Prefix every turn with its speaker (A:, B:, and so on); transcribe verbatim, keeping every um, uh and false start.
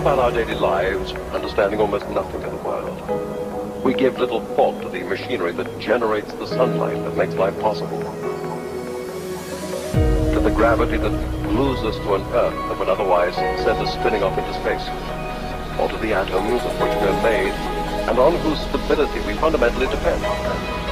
A: about our daily lives, understanding almost nothing of the world. We give little thought to the machinery that generates the sunlight that makes life possible. To the gravity that glues us to an Earth that would otherwise send us spinning off into space. Or to the atoms of which we are made, and on whose stability we fundamentally depend.